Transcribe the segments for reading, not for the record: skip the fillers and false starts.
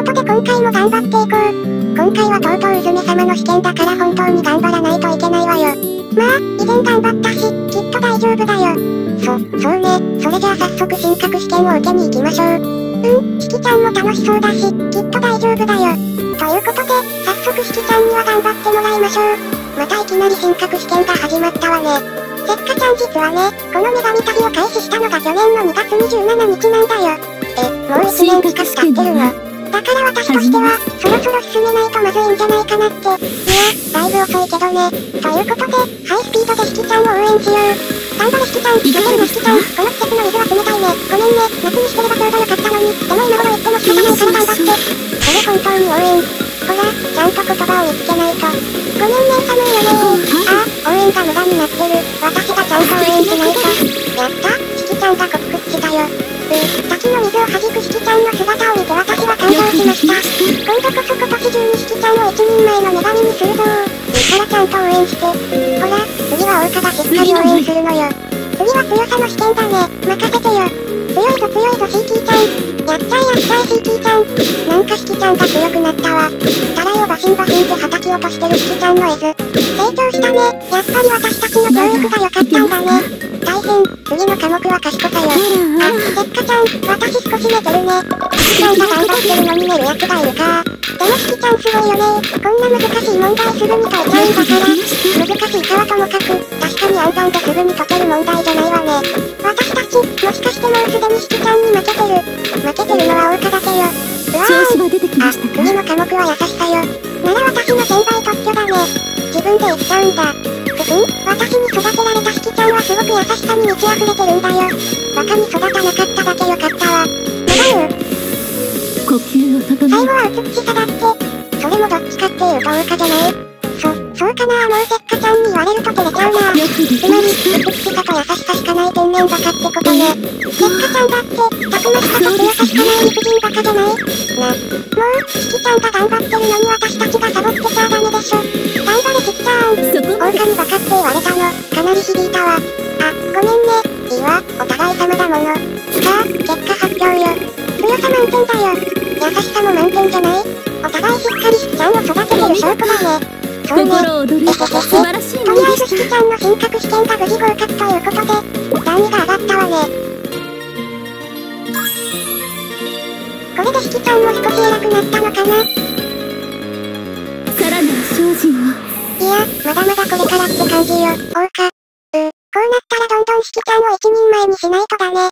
ことで今回も頑張っていこう。今回はとうとううずめ様の試験だから本当に頑張らないといけないわよ。まあ、以前頑張ったし、きっと大丈夫だよ。そうね。それじゃあ早速進学試験を受けに行きましょう。しきちゃんも楽しそうだし、きっと大丈夫だよ。ということで、早速しきちゃんには頑張ってもらいましょう。またいきなり進学試験が始まったわね。せっかちゃん実はね、この女神旅を開始したのが去年の2月27日なんだよ。もう1年近く経ってるの。だから私としては、そろそろ進めないとまずいんじゃないかなって。いや、だいぶ遅いけどね。ということで、ハイスピードでしきちゃんを応援しよう。頑張れしきちゃん、頑張るのしきちゃん。この季節の水は冷たいね。ごめんね、夏にしてればちょうどよかったのに。でも今頃言っても仕方ないから頑張って。それ本当に応援。ほら、ちゃんと言葉を見つけないと。ごめんね、寒いよね。ああ、応援が無駄になってる。私がちゃんと応援しないと。やった、しきちゃんが克服したよ。滝の水を弾くしきちゃんの姿を見て私は感動しました。今度こそ今年中にしきちゃんを一人前の女神にするぞ。いいからちゃんと応援して。ほら、次は桜花がしっかり応援するのよ。次は強さの試験だね。任せてよ。強いぞシーキーちゃん。やっちゃえシーキーちゃん。なんかしきちゃんが強くなったわ。たらいをバシンバシンって叩き落としてるしきちゃんの絵図。成長したね。やっぱり私たちの教育が良かったんだね。大変、次の科目は賢さよ。あ、せっかちゃん、私少し寝てるね。しきちゃんが頑張ってるのに寝るやつがいるか。でもしきちゃんすごいよね。こんな難しい問題すぐに解いちゃうんだから。難しいかはともかく、確かに暗算ですぐに解ける問題じゃないわね。私たち、もしかしてもうすでにしきちゃんに負けてる。負けてるのは桜花だけよ。うわー。あ、次の科目は優しさよ。なら私の先輩特許だね。自分で言っちゃうんだ。私に育てられたしきちゃんはすごく優しさに満ち溢れてるんだよ。バカに育たなかっただけよかったわ。 呼吸を整え。 最後は美しさだって。それもどっちかっていうと桜花じゃない？そうかな。もうせっかちゃんに言われると照れちゃうな。つまり、美しさと優しさしかない天然バカってことね。せっかちゃんだって、たくましさと強さしかない理不尽バカじゃない？もう、しきちゃんが頑張ってるのに私たちがサボってちゃダメでしょ。頑張れしきちゃん。桜花にバカって言われたの、かなり響いたわ。あ、ごめんね。いいわ、お互い様だもの。さあ、結果発表よ。強さ満点だよ。優しさも満点じゃない？お互いしっかりしきちゃんを育ててる証拠だね。そうね。 心躍る素晴らしいとりあえずしきちゃんの進学試験が無事合格ということで、段位が上がったわね。これでしきちゃんも少し偉くなったのかな？ さらなる精進を。 いや、まだまだこれからって感じよ、桜花。こうなったらどんどんしきちゃんを一人前にしないとだね。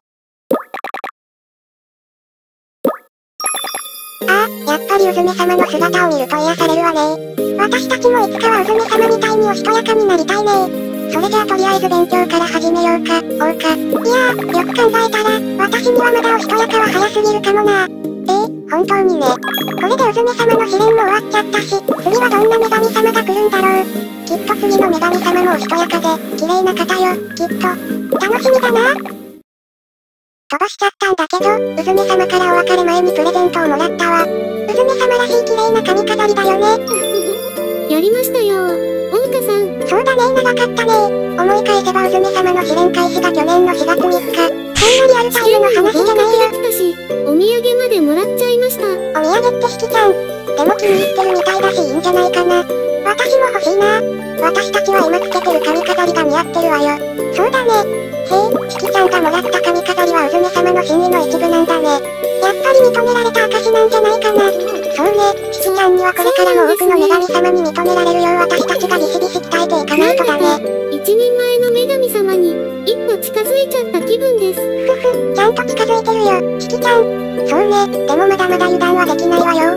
ああ、やっぱりうずめ様の姿を見ると癒されるわね。私たちもいつかはうずめ様みたいにおしとやかになりたいね。それじゃあとりあえず勉強から始めようか、桜花。いやー、よく考えたら、私にはまだおしとやかは早すぎるかもな。本当にね。これでうずめ様の試練も終わっちゃったし、次はどんな女神様が来るんだろう。きっと次の女神様もおしとやかで、綺麗な方よ、きっと。楽しみだな。飛ばしちゃったんだけど、うずめ様からお別れ前にプレゼントをもらったわ。うずめ様らしい綺麗な髪飾りだよね。 やりましたよ、桜花さん。 そうだね、長かったね。思い返せばうずめ様の試練開始が去年の4月3日。そんなリアルタイムの話じゃないよ。 だし、お土産までもらっちゃいました。 お土産ってしきちゃん。でも気に入ってるみたいだしいいんじゃないかな。私も欲しいな。私たちは今つけてる髪飾りが似合ってるわよ。そうだね。へえ、しきちゃんがもらった髪飾りはうずめ様の真意の一部なんだね。やっぱり認められた証なんじゃないかな。そうね、しきちゃんにはこれからも多くの女神様に認められるよう私たちがビシビシ鍛えていかないとだね。 一人前の女神様に一歩近づいちゃった気分です。 ちゃんと近づいてるよ、しきちゃん。そうね、でもまだまだ油断はできないわよ。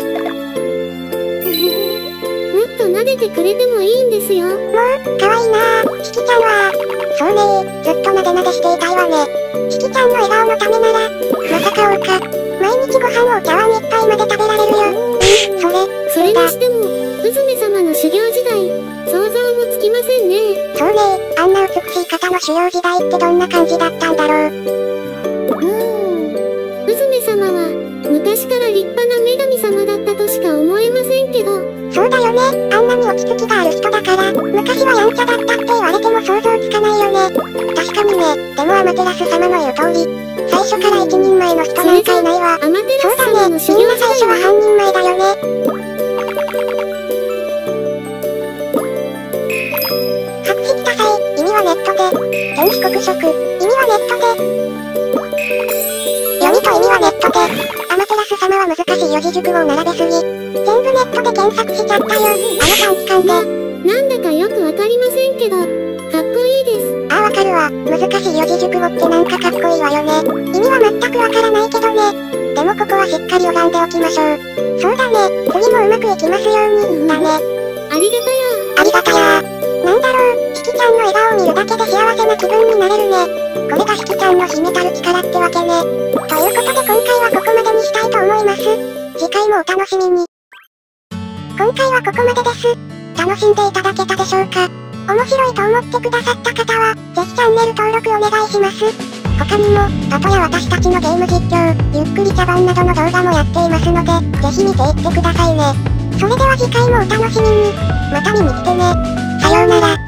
もっと撫でてくれてもいいんですよ。 もう、かわいいなぁ、しきちゃんは。そうね、ずっとなでなでしていたいわね。しきちゃんの笑顔のためなら、まさか桜花、毎日ご飯をお茶碗一杯まで食べられるよ。 それにしても、うずめ様の修行時代、想像もつきませんね。 そうね、あんな美しい方の修行時代ってどんな感じだったんだろう。 うずめ様は、昔から立派な女神様だったとしか思えませんけど。 そうだよね、あんなに落ち着きがある人だから、昔はやんちゃだったって言われても想像つかないよね。確かにね。 でもアマテラス様の言う通り、最初から一人前の人なんかいないわ。 アマテラスそうだね、 様の修行みんな最初は時代半人前だよね。白色多彩、意味はネットで。天気黒色、意味はネットで。読みと意味はネットで。アマテラス様は難しい四字熟語を並べすぎ。全部ネットで検索しちゃったよ。短期間で。 なんだかよくわかりませんけど、かっこいいです。 ああわかるわ。難しい四字熟語ってなんかかっこいいわよね。意味は全くわからないけどね。でもここはしっかり拝んでおきましょう。そうだね。次もうまくいきますように。だね。 ありがたや。 ありがたやー。なんだろう、しきちゃんの笑顔を見るだけで幸せな気分になれるね。これがしきちゃんの秘めたる力ってわけね。ということで今回はここまでにしたいと思います。次回もお楽しみに。今回はここまでです。楽しんでいただけたでしょうか。面白いと思ってくださった方は、ぜひチャンネル登録お願いします。他にも、パトや私たちのゲーム実況、ゆっくり茶番などの動画もやっていますので、ぜひ見ていってくださいね。それでは次回もお楽しみに。また見に来てね。さようなら。